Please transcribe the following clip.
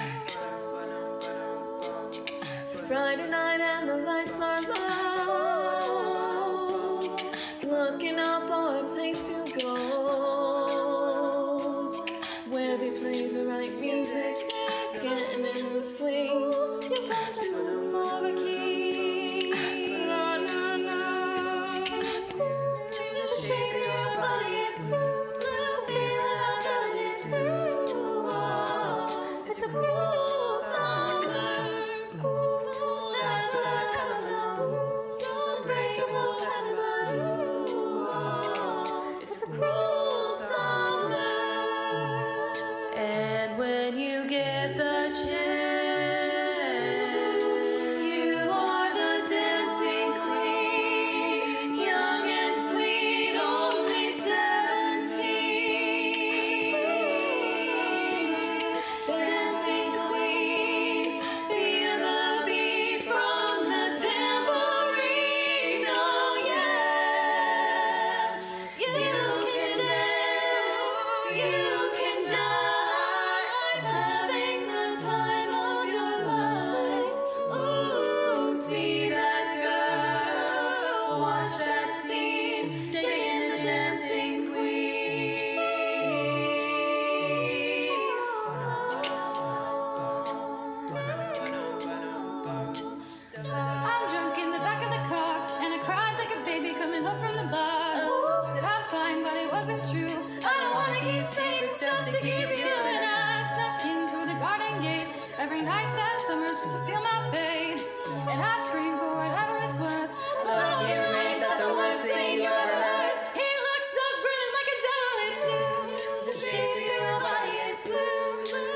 Friday night and the lights are low, looking out for a place to go, where they play the right music, getting in the swing. You got to look for a key. Na, na, na. To the shape of your body, it's blue, feeling how good it's true. Oh, it's a cool summer, cool. That's what I tell them now. Don't break your whole head about you. It's a cruel summer. And when you get the chance, you are the dancing queen, young and sweet, only 17. Dancing queen, feel the beat from the tambourine. Oh yeah, you can dance, you can jive, having the time of your life. Ooh, see that girl, watch that scene, taking the dancing queen. I'm drunk in the back of the car, and I cried like a baby coming home from the bar. Said I'm fine, but it wasn't true. I don't wanna keep saying just to keep you. And I snuck in through the garden gate every night that summer just to seal my fate. And I screamed for whatever it's worth. Love you ain't that the worst thing you ever heard. He looks so brilliant like a devil, it's new. The shape of your body is blue.